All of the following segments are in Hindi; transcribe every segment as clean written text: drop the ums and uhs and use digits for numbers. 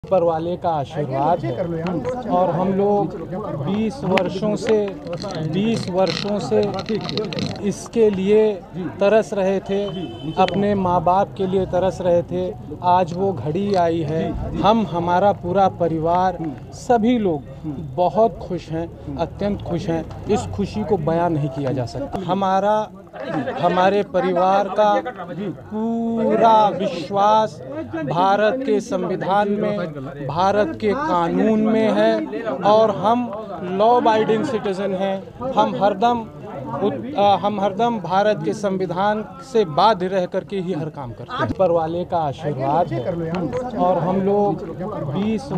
ऊपर वाले का आशीर्वाद है और हम लोग 20 वर्षों से इसके लिए तरस रहे थे, अपने माँ बाप के लिए तरस रहे थे। आज वो घड़ी आई है। हम हमारा पूरा परिवार सभी लोग बहुत खुश हैं, अत्यंत खुश हैं। इस खुशी को बयान नहीं किया जा सकता। हमारे परिवार का पूरा विश्वास भारत के संविधान में, भारत के कानून में है और हम लॉ अबाइडिंग सिटीजन हैं। हम हरदम भारत के संविधान से बाध्य रह करके ही हर काम करते हैं। ऊपर वाले का आशीर्वाद है और हम लोग 20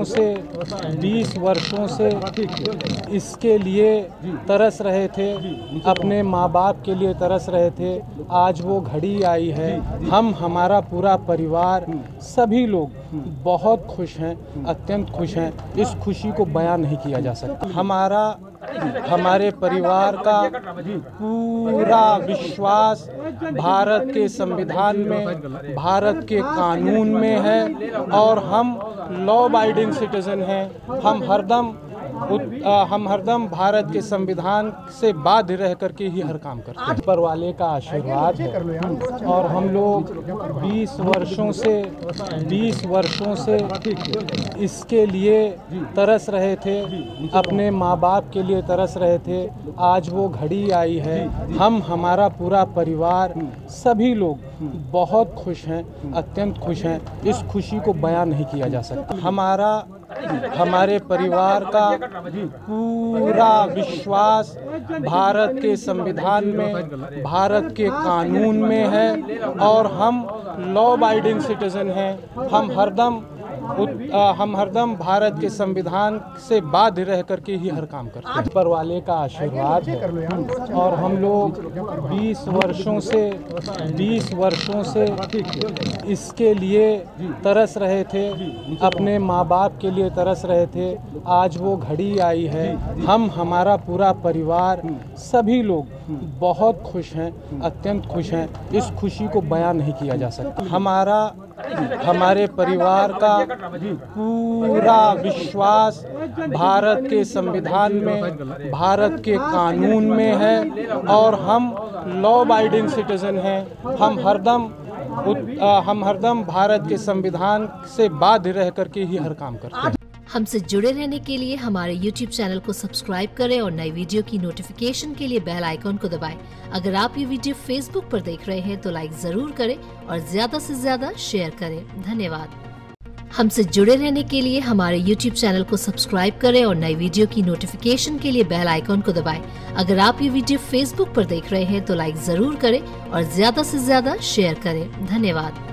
वर्षों से इसके लिए तरस रहे थे, अपने माँ बाप के लिए तरस रहे थे। आज वो घड़ी आई है। हम हमारा पूरा परिवार सभी लोग बहुत खुश हैं, अत्यंत खुश हैं। इस खुशी को बयान नहीं किया जा सकता। हमारे परिवार का पूरा विश्वास भारत के संविधान में, भारत के कानून में है और हम लॉ अबाइडिंग सिटीजन हैं। हम हरदम भारत के संविधान से बाध्य रह करके ही हर काम करते हैं। ऊपर वाले का आशीर्वाद है और हम लोग 20 वर्षों से इसके लिए तरस रहे थे, अपने माँ बाप के लिए तरस रहे थे। आज वो घड़ी आई है। हम हमारा पूरा परिवार सभी लोग बहुत खुश हैं, अत्यंत खुश हैं। इस खुशी को बयान नहीं किया जा सकता। हमारे परिवार का पूरा विश्वास भारत के संविधान में, भारत के कानून में है और हम लॉ अबाइडिंग सिटीजन हैं। हम हरदम भारत के संविधान से बाध्य रह करके ही हर काम करते हैं। ऊपर वाले का आशीर्वाद है और हम लोग 20 वर्षों से इसके लिए तरस रहे थे, अपने माँ बाप के लिए तरस रहे थे। आज वो घड़ी आई है। हम हमारा पूरा परिवार सभी लोग बहुत खुश हैं, अत्यंत खुश हैं। इस खुशी को बयान नहीं किया जा सकता। हमारे परिवार का पूरा विश्वास भारत के संविधान में, भारत के कानून में है और हम लॉ अबाइडिंग सिटीजन हैं। हम हरदम भारत के संविधान से बाध्य रह करके ही हर काम करते हैं। हमसे जुड़े रहने के लिए हमारे YouTube चैनल को सब्सक्राइब करें और नई वीडियो की नोटिफिकेशन के लिए बेल आइकॉन को दबाएं। अगर आप ये वीडियो Facebook पर देख रहे हैं तो लाइक जरूर करें और ज्यादा से ज्यादा शेयर करें। धन्यवाद। हमसे जुड़े रहने के लिए हमारे YouTube चैनल को सब्सक्राइब करें और नई वीडियो की नोटिफिकेशन के लिए बेल आइकॉन को दबाएं। अगर आप ये वीडियो Facebook पर देख रहे हैं तो लाइक जरूर करें और ज्यादा से ज्यादा शेयर करें। धन्यवाद।